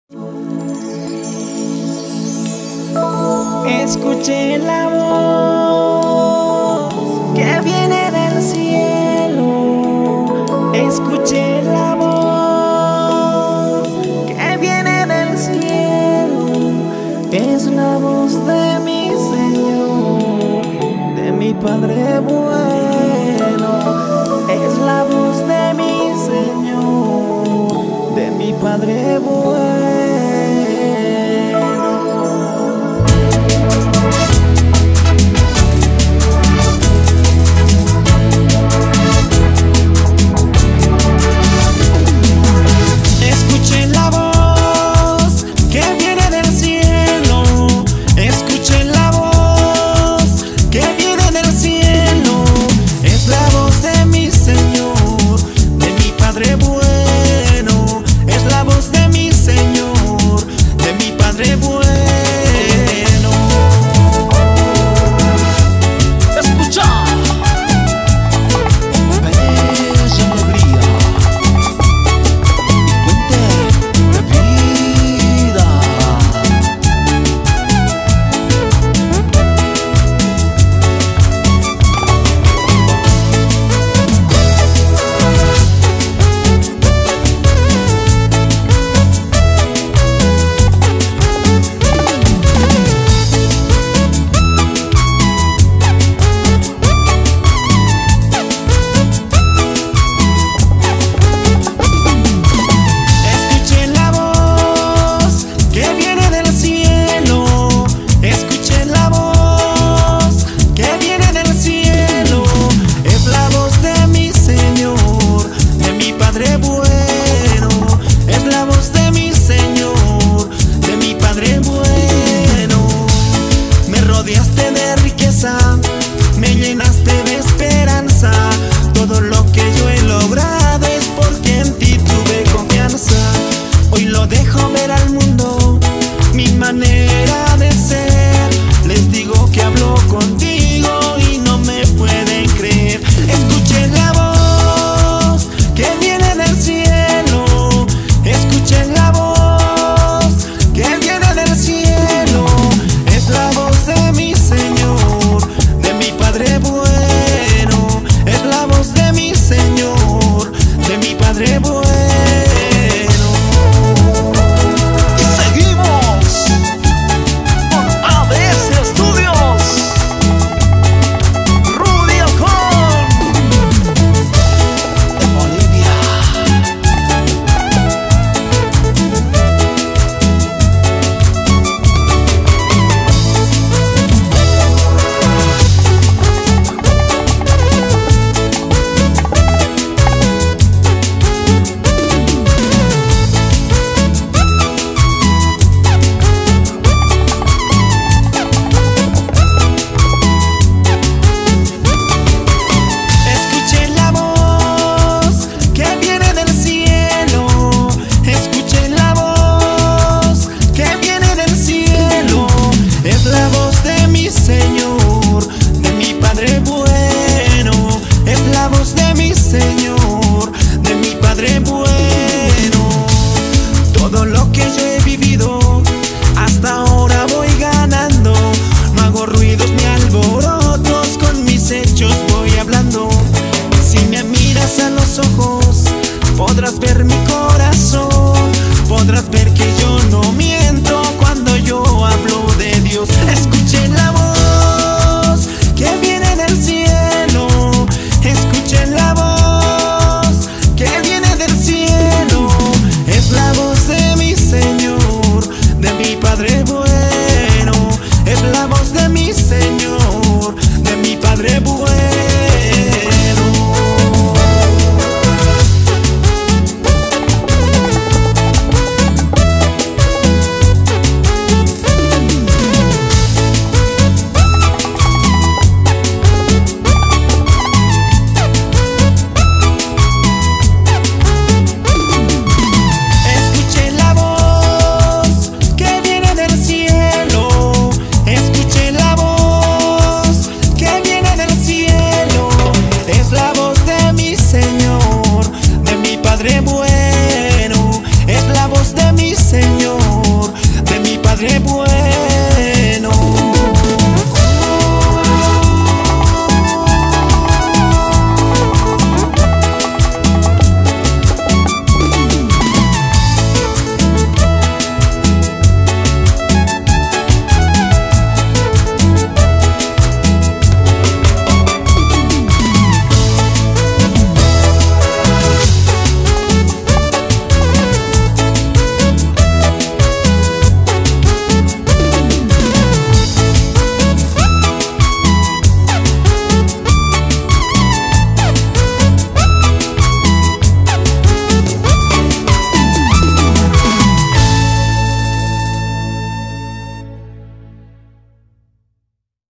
Escuché la voz que viene del cielo. Escuché la voz que viene del cielo. Es la voz de mi Señor, de mi Padre bueno. Es la voz de mi Señor, de mi Padre bueno. Me llenaste de esperanza. Todo lo que yo he logrado es porque en ti tuve confianza. Hoy lo dejo ver al mundo, mi manera de ser. Les digo que hablo contigo y no me pueden creer. Escuchen la voz que viene del cielo. Escuchen la voz que viene del cielo. Es la voz de mi Señor, de mi Padre bueno. Es la voz de mi Señor, de mi Padre bueno. Y seguimos con ABS Studios, Rudy Ocon de Bolivia. Señor, de mi Padre bueno. Es la voz de mi Señor, de mi Padre bueno. Todo lo que yo he vivido hasta ahora voy ganando. No hago ruidos ni alborotos, con mis hechos voy hablando. Si me miras a los ojos, podrás ver mi corazón. Podrás ver que yo no miento cuando yo hablo de Dios. Escuchen la voz